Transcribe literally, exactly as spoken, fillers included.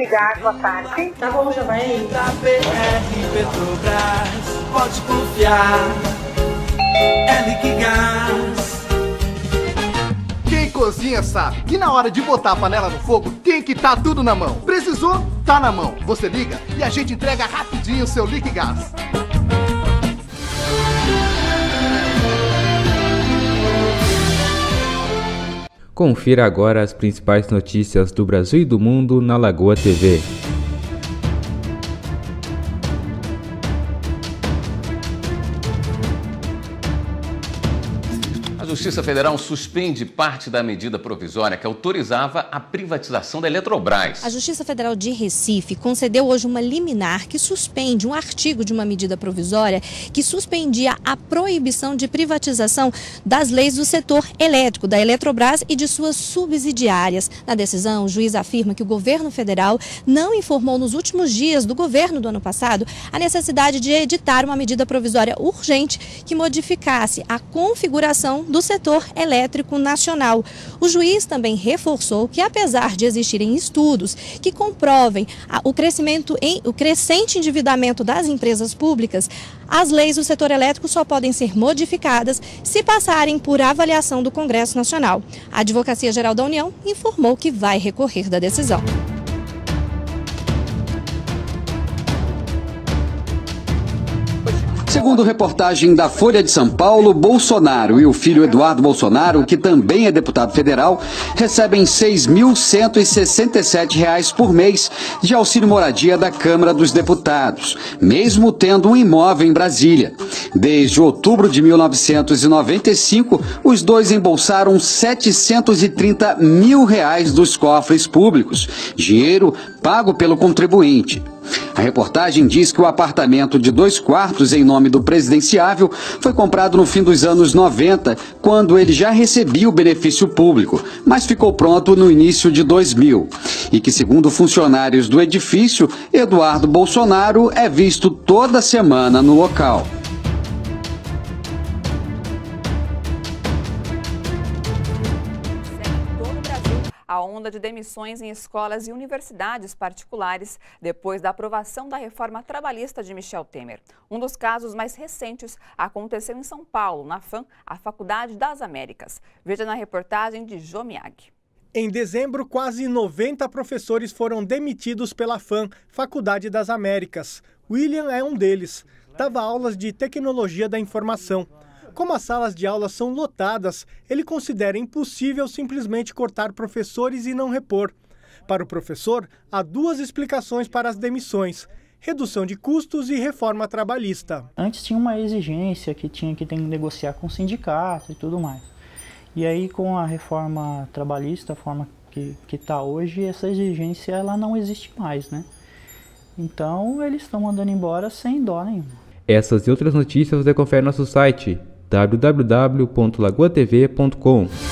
Gás, boa tarde. Tá bom, já vai aí. Da B R Petrobras, pode confiar, é Liquigás. Quem cozinha sabe que na hora de botar a panela no fogo tem que estar tudo na mão. Precisou? Tá na mão. Você liga e a gente entrega rapidinho o seu Liquigás. Confira agora as principais notícias do Brasil e do mundo na Lagoa T V. A Justiça Federal suspende parte da medida provisória que autorizava a privatização da Eletrobras. A Justiça Federal de Recife concedeu hoje uma liminar que suspende um artigo de uma medida provisória que suspendia a proibição de privatização das leis do setor elétrico, da Eletrobras e de suas subsidiárias. Na decisão, o juiz afirma que o governo federal não informou nos últimos dias do governo do ano passado a necessidade de editar uma medida provisória urgente que modificasse a configuração do setor elétrico nacional. O juiz também reforçou que, apesar de existirem estudos que comprovem o crescimento em, o crescente endividamento das empresas públicas, as leis do setor elétrico só podem ser modificadas se passarem por avaliação do Congresso Nacional. A Advocacia Geral da União informou que vai recorrer da decisão. Segundo reportagem da Folha de São Paulo, Bolsonaro e o filho Eduardo Bolsonaro, que também é deputado federal, recebem seis mil cento e sessenta e sete reais por mês de auxílio moradia da Câmara dos Deputados, mesmo tendo um imóvel em Brasília. Desde outubro de mil novecentos e noventa e cinco, os dois embolsaram setecentos e trinta mil reais dos cofres públicos, dinheiro pago pelo contribuinte. A reportagem diz que o apartamento de dois quartos em nome do presidenciável foi comprado no fim dos anos noventa, quando ele já recebia o benefício público, mas ficou pronto no início de dois mil. E que, segundo funcionários do edifício, Eduardo Bolsonaro é visto toda semana no local. A onda de demissões em escolas e universidades particulares depois da aprovação da reforma trabalhista de Michel Temer. Um dos casos mais recentes aconteceu em São Paulo, na FAM, a Faculdade das Américas. Veja na reportagem de Jô Miyagi. Em dezembro, quase noventa professores foram demitidos pela FAM, Faculdade das Américas. William é um deles. Dava aulas de tecnologia da informação. Como as salas de aula são lotadas, ele considera impossível simplesmente cortar professores e não repor. Para o professor, há duas explicações para as demissões: redução de custos e reforma trabalhista. Antes tinha uma exigência que tinha que ter que negociar com o sindicato e tudo mais. E aí, com a reforma trabalhista, a forma que está hoje, essa exigência ela não existe mais, né? Então, eles estão mandando embora sem dó nenhuma. Essas e outras notícias você confere no nosso site w w w ponto lagoa t v ponto com.